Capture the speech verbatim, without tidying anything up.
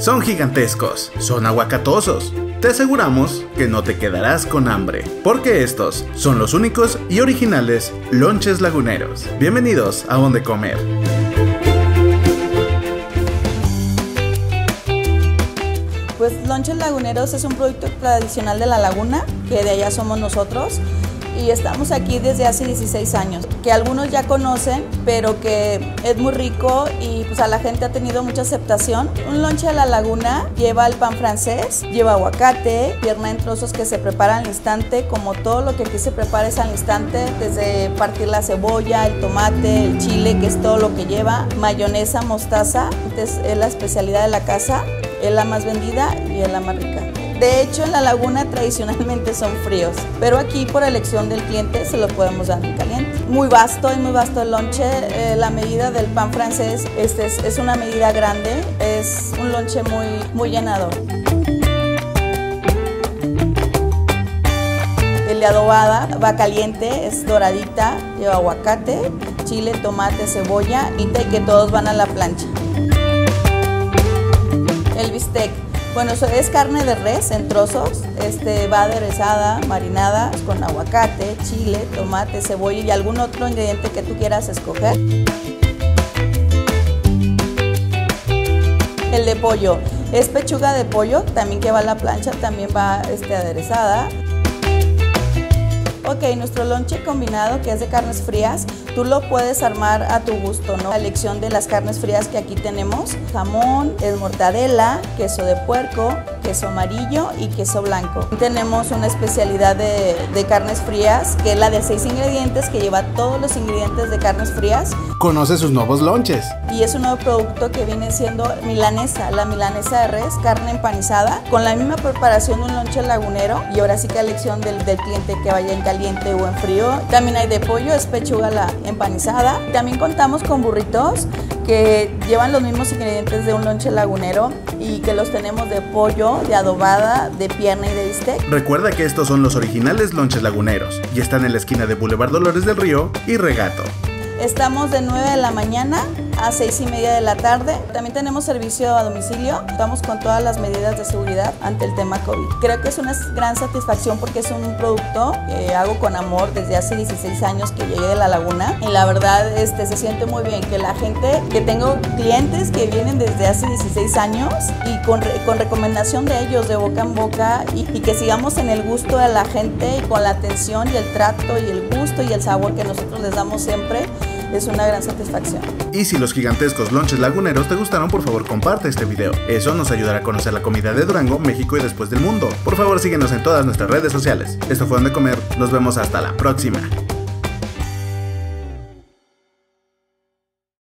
Son gigantescos, son aguacatosos. Te aseguramos que no te quedarás con hambre, porque estos son los únicos y originales lonches laguneros. Bienvenidos a Donde Comer. Pues Lonches Laguneros es un producto tradicional de La Laguna, que de allá somos nosotros, y estamos aquí desde hace dieciséis años, que algunos ya conocen, pero que es muy rico y pues a la gente ha tenido mucha aceptación. Un lonche de La Laguna lleva el pan francés, lleva aguacate, pierna en trozos que se prepara al instante, como todo lo que aquí se prepara es al instante, desde partir la cebolla, el tomate, el chile, que es todo lo que lleva, mayonesa, mostaza, es la especialidad de la casa, es la más vendida y es la más rica. De hecho, en La Laguna tradicionalmente son fríos, pero aquí por elección del cliente se lo podemos dar en caliente. Muy vasto, es muy vasto el lonche. Eh, la medida del pan francés este es, es una medida grande, es un lonche muy, muy llenador. El de adobada va caliente, es doradita, lleva aguacate, chile, tomate, cebolla y que todos van a la plancha. El bistec. Bueno, es carne de res en trozos, este, va aderezada, marinada con aguacate, chile, tomate, cebolla y algún otro ingrediente que tú quieras escoger. El de pollo, es pechuga de pollo, también que va a la plancha, también va este, aderezada. Ok, nuestro lonche combinado, que es de carnes frías, tú lo puedes armar a tu gusto, ¿no? La elección de las carnes frías que aquí tenemos: jamón, es mortadela, queso de puerco, queso amarillo y queso blanco. Tenemos una especialidad de, de carnes frías, que es la de seis ingredientes, que lleva todos los ingredientes de carnes frías. Conoce sus nuevos lonches. Y es un nuevo producto que viene siendo milanesa, la milanesa de res, carne empanizada, con la misma preparación de un lonche lagunero, y ahora sí que a elección del, del cliente que vaya en caliente o en frío. También hay de pollo, es pechuga la empanizada. También contamos con burritos que llevan los mismos ingredientes de un lonche lagunero y que los tenemos de pollo, de adobada, de pierna y de bistec. Recuerda que estos son los originales lonches laguneros y están en la esquina de Boulevard Dolores del Río y Regato. Estamos de nueve de la mañana a seis y media de la tarde. También tenemos servicio a domicilio. Estamos con todas las medidas de seguridad ante el tema COVID. Creo que es una gran satisfacción porque es un producto que hago con amor desde hace dieciséis años que llegué de La Laguna. Y la verdad este, se siente muy bien que la gente, que tengo clientes que vienen desde hace dieciséis años y con, con recomendación de ellos, de boca en boca, y, y que sigamos en el gusto de la gente y con la atención y el trato y el gusto y el sabor que nosotros les damos siempre. Es una gran satisfacción. Y si los gigantescos lonches laguneros te gustaron, por favor comparte este video. Eso nos ayudará a conocer la comida de Durango, México y después del mundo. Por favor síguenos en todas nuestras redes sociales. Esto fue Donde Comer, nos vemos hasta la próxima.